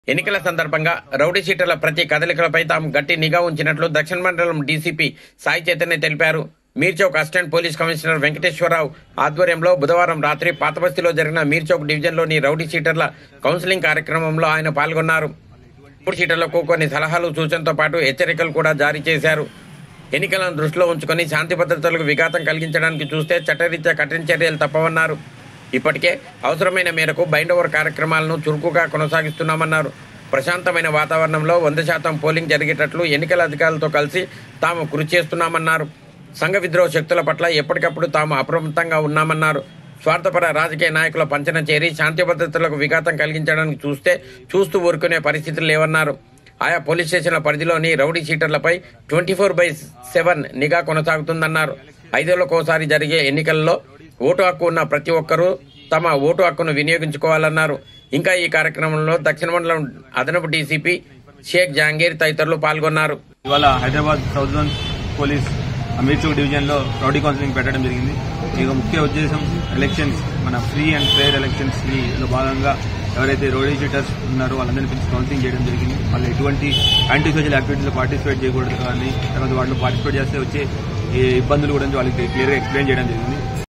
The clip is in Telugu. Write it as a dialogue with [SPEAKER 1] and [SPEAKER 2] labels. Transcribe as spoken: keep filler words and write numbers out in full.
[SPEAKER 1] ఎన్నికల సందర్భంగా రౌడీ షీటర్ల ప్రతి కదలికలపై తాము గట్టి నిఘా ఉంచినట్లు దక్షిణ మండలం డీసీపీ సాయి చైతన్య తెలిపారు. Mirchowk assistant police commissioner Venkateswararao ఆధ్వర్యంలో బుధవారం రాత్రి పాతబస్తీలో జరిగిన మీర్చౌక్ డివిజన్లోని రౌడీ షీటర్ల కౌన్సిలింగ్ కార్యక్రమంలో ఆయన పాల్గొన్నారు. రౌడీ షీటర్లకు కొన్ని సలహాలు సూచనతో పాటు హెచ్చరికలు కూడా జారీ చేశారు. ఎన్నికలను దృష్టిలో ఉంచుకొని శాంతి భద్రతలకు విఘాతం కలిగించడానికి చూస్తే చట్టరీత్యా కఠిన చర్యలు తప్పవన్నారు. ఇప్పటికే అవసరమైన మేరకు బైండ్ ఓవర్ కార్యక్రమాలను చురుకుగా కొనసాగిస్తున్నామన్నారు. ప్రశాంతమైన వాతావరణంలో వంద శాతం పోలింగ్ జరిగేటట్లు ఎన్నికల అధికారులతో కలిసి తాము కృషి చేస్తున్నామన్నారు. సంఘ విద్రోహ శక్తుల పట్ల ఎప్పటికప్పుడు తాము అప్రమత్తంగా ఉన్నామన్నారు. స్వార్థపర రాజకీయ నాయకుల పంచన చేరి శాంతి భద్రతలకు విఘాతం కలిగించడానికి చూస్తే చూస్తూ ఊరుకునే పరిస్థితులు లేవన్నారు. ఆయా పోలీస్ స్టేషన్ల పరిధిలోని రౌడీ షీటర్లపై ట్వంటీ ఫోర్ బై సెవెన్ నిఘా కొనసాగుతుందన్నారు. ఐదేళ్లకోసారి జరిగే ఎన్నికల్లో ఓటు హక్కు ఉన్న ప్రతి ఒక్కరూ తమ ఓటు హక్కును వినియోగించుకోవాలన్నారు. ఇంకా ఈ కార్యక్రమంలో దక్షిణ మండలం అదనపు డీసీపీ షేక్ జహాంగీర్ తదితరులు పాల్గొన్నారు.
[SPEAKER 2] ఇవాళ Hyderabad south zone police Mirchowk division లో రౌడీ కౌన్సిలింగ్ పెట్టడం జరిగింది. ఇక ముఖ్య ఉద్దేశం ఎలక్షన్స్, మన ఫ్రీ అండ్ ఫెయిర్ ఎలక్షన్స్ లో భాగంగా ఎవరైతే రౌడీ షీటర్స్ ఉన్నారో వాళ్ళందరినీ పిలిచి కౌన్సిలింగ్ చేయడం జరిగింది. వాళ్ళు ఎటువంటి యాంటీ సోషల్ యాక్టివిటీలో పార్టిసిపేట్ చేయకూడదు కానీ తర్వాత వాళ్ళు పార్టిసిపేట్ చేస్తే వచ్చే ఇబ్బందులు కూడా వాళ్ళకి క్లియర్గా ఎక్స్ప్లెయిన్ చేయడం జరిగింది.